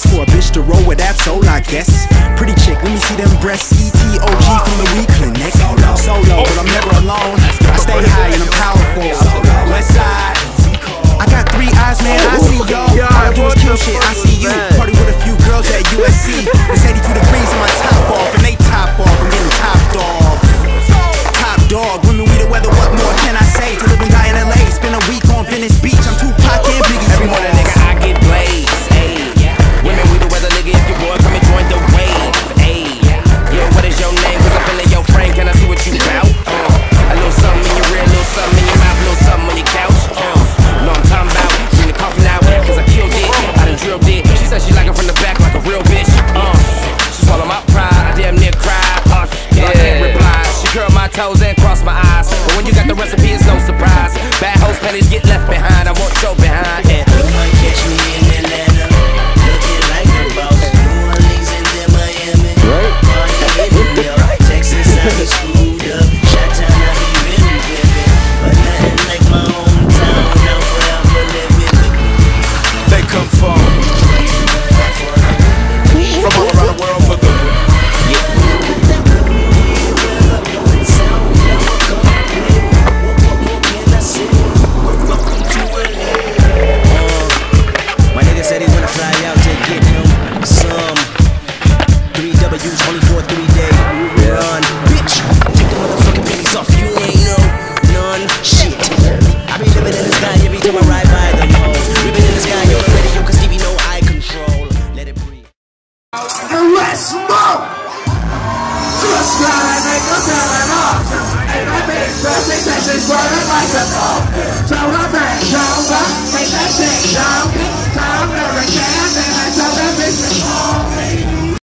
best for a bitch to roll with Absol, I guess. Pretty chick, let me see them breasts. ETOG from the weed clinic. Solo, but I'm never alone. I stay high and I'm powerful. West side. I got 3 eyes, man, I see y'all. All I do is kill shit, I see you. Party with a few girls at USC. It's 82 degrees and my top off, and they top off. I'm getting topped off. Top dog, women we the weather, what more can I say? To live and die in LA, spend a week on Venice Beach. I'm Tupac and Biggie. Every morning, nigga, I get blazed. Ayy, women we the weather, nigga. If your boy come and join the wave. Ayy, yo, what is your name? Cause I'm feeling your frame. Can I see what you bout? A little something in your rear, a little something in your mouth, a little something on your couch. Know I'm talking about, bring the coffin out, cause I killed it, I done drilled it. She said she like it from the back like a real bitch. She swallow my pride, I damn near cried. I can't reply. She curled my toes and crossed my eyes. But when you got the recipe, it's no surprise. Bad hoes panties get left behind, I want your behind. And you might catch me in Atlanta, looking like a boss. New Orleans and then Miami, party in New York, Texas, I be screwed up. Chi-town, I be really living, but nothing like my hometown. I'm forever living. They come from all around the world for good. My nigga said he wanna fly out to get him some 3 W's only for a 3-day run. Bitch, take the motherfucking pennies off, you ain't no none shit. I be living in the sky every time I ride by them hoes. Living in the sky, you're a radio, cause TV no eye control. Let it breathe. And let's smoke! Just gotta make a feeling off. And my big presentation is running like a dog. So the back shoulder, make that shit shine.